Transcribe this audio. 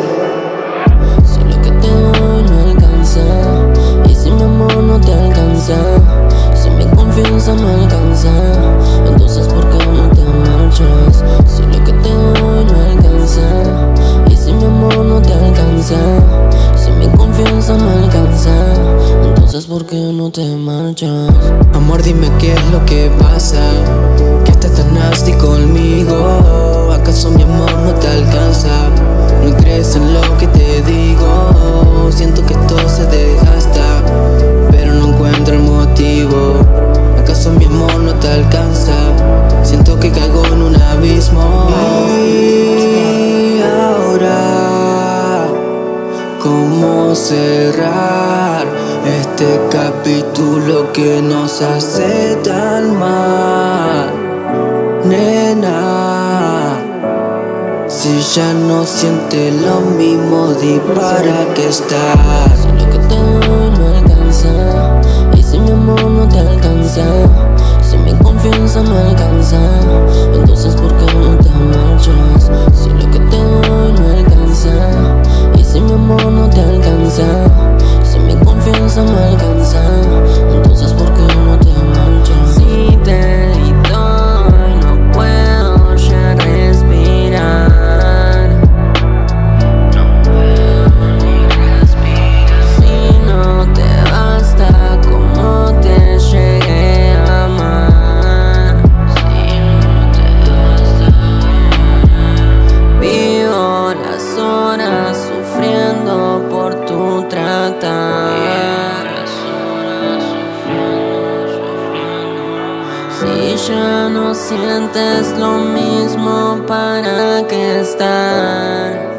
Si lo que te doy no alcanza, y si mi amor no te alcanza, si mi confianza no alcanza, entonces ¿por qué no te marchas? Si lo que te doy no alcanza, y si mi amor no te alcanza, si mi confianza no alcanza, entonces ¿por qué no te marchas? Amor, dime qué es lo que pasa, que estás tan nasty conmigo. ¿Acaso mi amor no te alcanza? ¿No crees en lo que te digo? Siento que esto se desgasta, pero no encuentro el motivo. ¿Acaso mi amor no te alcanza? Siento que caigo en un abismo. Y ahora, ¿cómo cerrar este capítulo que nos hace tan mal? Nena, si ya no sientes lo mismo, di para qué estás. Si lo que te doy no alcanza, y si mi amor no te alcanza, si mi confianza no alcanza, entonces ¿por qué no te marchas? Si lo que te doy no alcanza, y si mi amor no te alcanza, si mi confianza no alcanza, entonces ¿por qué no te marchas? Si te di todo, no puedo ya respirar, no puedo ni respirar. Si no te basta como te llegué a amar, si no te basta, vivo las horas sufriendo por tu tratar. Si ya no sientes lo mismo, ¿para qué estar?